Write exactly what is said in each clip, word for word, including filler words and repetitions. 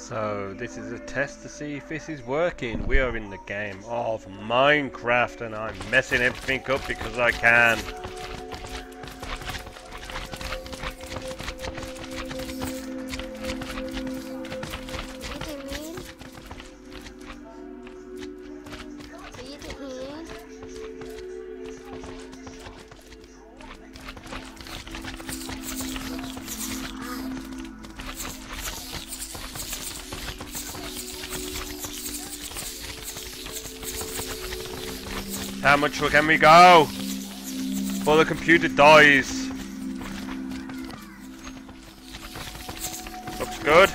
So this is a test to see if this is working. We are in the game of Minecraft and I'm messing everything up because I can. How much can we go before the computer dies? Looks good.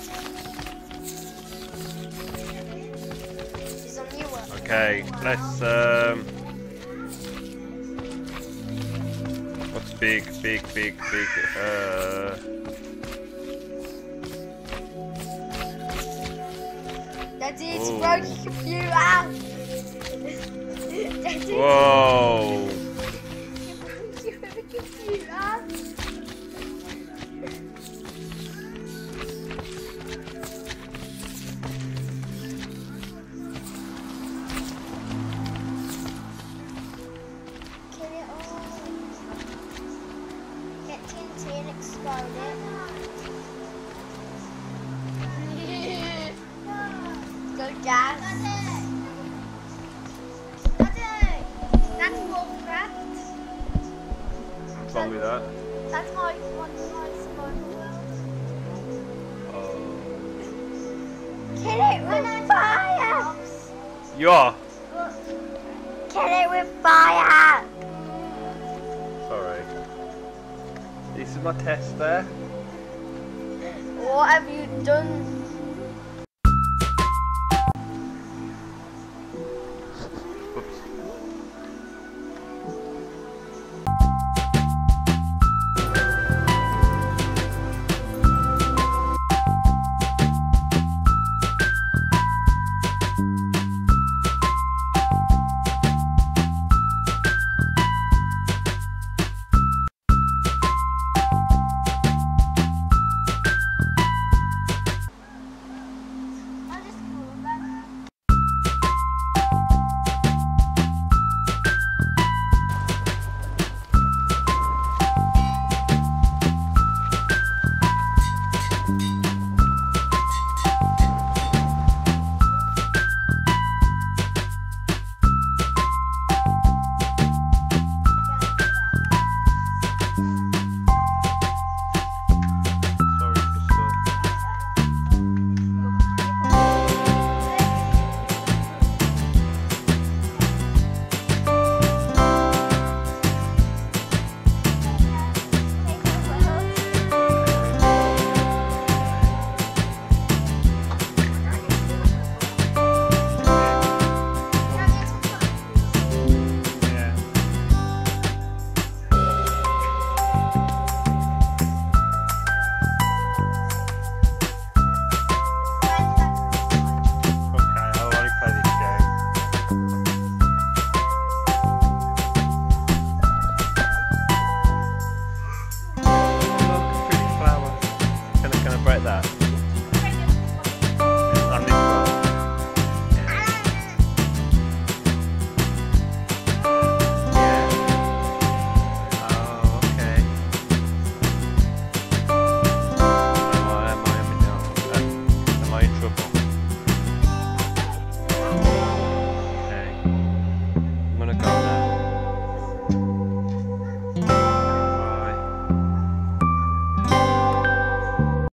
Okay, let's um what's big, big, big, big uh Daddy, it's broke your computer. Whoa! You broke your computer. Kill it all. Get T N T and explode it. Go gas. What's wrong with that? That's my one slice of my world. Oh. Kill it with fire! You are? Kill it with fire! Sorry. This is my test there. What have you done?